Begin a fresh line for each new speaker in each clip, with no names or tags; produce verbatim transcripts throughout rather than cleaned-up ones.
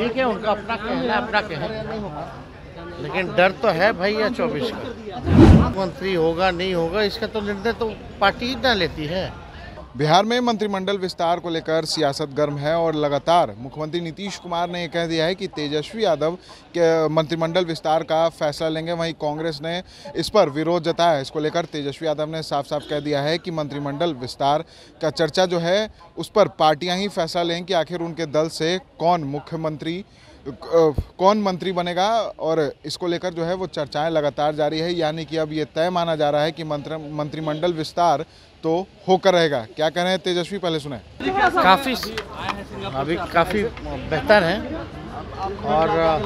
ठीक है, उनका अपना कहना है, अपना कहना, लेकिन डर तो है भाई या चौबीस का मंत्री होगा नहीं होगा इसका तो निर्णय तो पार्टी ही ना लेती है।
बिहार में मंत्रिमंडल विस्तार को लेकर सियासत गर्म है और लगातार मुख्यमंत्री नीतीश कुमार ने यह कह दिया है कि तेजस्वी यादव के मंत्रिमंडल विस्तार का फैसला लेंगे। वहीं कांग्रेस ने इस पर विरोध जताया है। इसको लेकर तेजस्वी यादव ने साफ साफ कह दिया है कि मंत्रिमंडल विस्तार का चर्चा जो है उस पर पार्टियां ही फैसला लेंगी कि आखिर उनके दल से कौन मुख्यमंत्री कौन मंत्री बनेगा, और इसको लेकर जो है वो चर्चाएं लगातार जारी है। यानी कि अब ये तय माना जा रहा है कि मंत्र मंत्रिमंडल विस्तार तो होकर रहेगा। क्या कह रहे हैं तेजस्वी, पहले सुने।
काफ़ी अभी काफ़ी बेहतर है और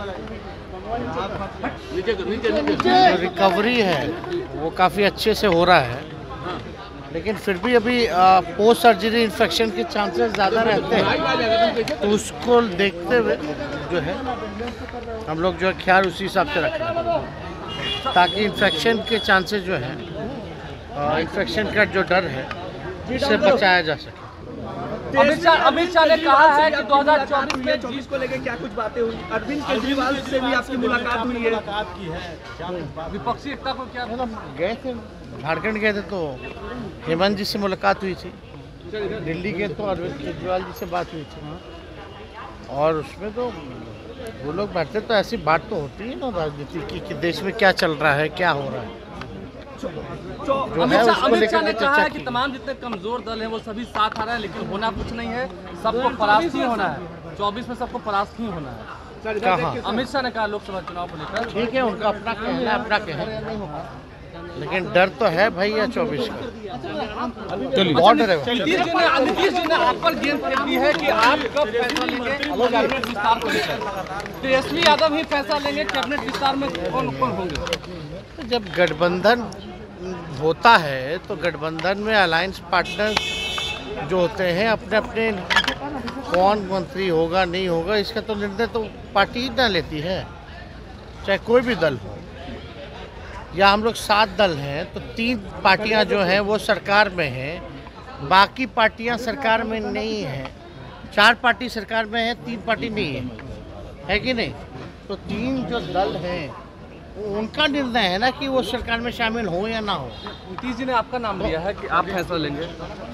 जो रिकवरी है वो काफ़ी अच्छे से हो रहा है, लेकिन फिर भी अभी पोस्ट सर्जरी इन्फेक्शन के चांसेस ज़्यादा रहते हैं, तो उसको देखते हुए जो है हम लोग जो है ख्याल उसी हिसाब से रख रहे हैं ताकि इन्फेक्शन के चांसेस जो है इन्फेक्शन का जो डर है इससे बचाया जा सके।
अमित शाह अमित शाह ने कहा है कि दो हज़ार चौबीस में चीज को लेकर क्या कुछ बातें हुई, अरविंद केजरीवाल से भी आपकी मुलाकात हुई है, विपक्षी एकता को क्या
गए थे, झारखंड गए थे तो हेमंत जी से मुलाकात हुई थी, दिल्ली गए तो अरविंद केजरीवाल जी से बात हुई थी, और उसमें तो वो लोग बैठते तो ऐसी बात तो होती है ना राजनीति की कि देश में क्या चल रहा है, क्या हो रहा है।
अमित शाह अमित शाह ने कहा है कि तमाम जितने कमजोर दल हैं वो सभी साथ आ रहे हैं, लेकिन होना कुछ नहीं है, सबको परास्त ही होना है, चौबीस में सबको परास्त ही होना है।
कहा
अमित शाह ने कहा लोकसभा चुनाव को लेकर।
ठीक है, उनका अपना कहना है, अपना कहना, लेकिन डर तो है भाई या चौबीस का बहुत डर है।
नीतीश जी ने आप पर गेंद फेंक दी है कि आप कब फैसला लेंगे कैबिनेट विस्तार को लेकर, तेजस्वी यादव ही फैसला लेंगे कैबिनेट विस्तार में कौन कौन होंगे।
जब गठबंधन होता है तो गठबंधन में अलायंस पार्टनर जो होते हैं अपने अपने कौन मंत्री होगा नहीं होगा इसका तो निर्णय तो पार्टी ही ना लेती है, चाहे कोई भी दल हो। या हम लोग सात दल हैं तो तीन पार्टियां जो हैं वो सरकार में हैं, बाकी पार्टियां सरकार में नहीं हैं, चार पार्टी सरकार में है, तीन पार्टी नहीं है, है कि नहीं। तो तीन जो दल हैं उनका निर्णय है ना कि वो सरकार में शामिल हो या ना हो।
नीतीश जी ने आपका नाम लिया है कि आप फैसला लेंगे।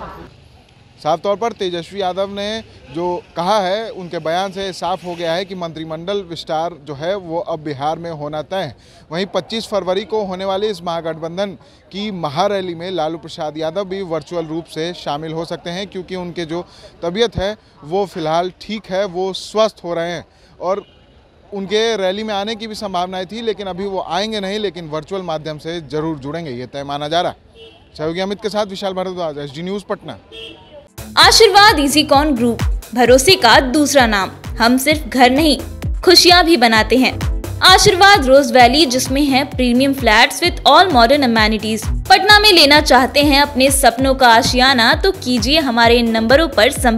साफ तौर पर तेजस्वी यादव ने जो कहा है उनके बयान से साफ हो गया है कि मंत्रिमंडल विस्तार जो है वो अब बिहार में होना तय है। वहीं पच्चीस फरवरी को होने वाली इस महागठबंधन की महारैली में लालू प्रसाद यादव भी वर्चुअल रूप से शामिल हो सकते हैं, क्योंकि उनके जो तबीयत है वो फिलहाल ठीक है, वो स्वस्थ हो रहे हैं और उनके रैली में आने की भी संभावनाएं थी, लेकिन अभी वो आएंगे नहीं, लेकिन वर्चुअल माध्यम से जरूर जुड़ेंगे, ये तय माना जा रहा है। सहयोगी अमित के साथ Vishal Bhardwaj, S D news Patna.
Ashirwad Easycon group, भरोसे का दूसरा नाम। हम सिर्फ घर नहीं खुशियां भी बनाते हैं। आशीर्वाद रोज वैली, जिसमें है premium flats with all modern amenities. Patna में लेना चाहते हैं अपने सपनों का आशियाना, तो कीजिए हमारे इन नंबरों पर संपर्क।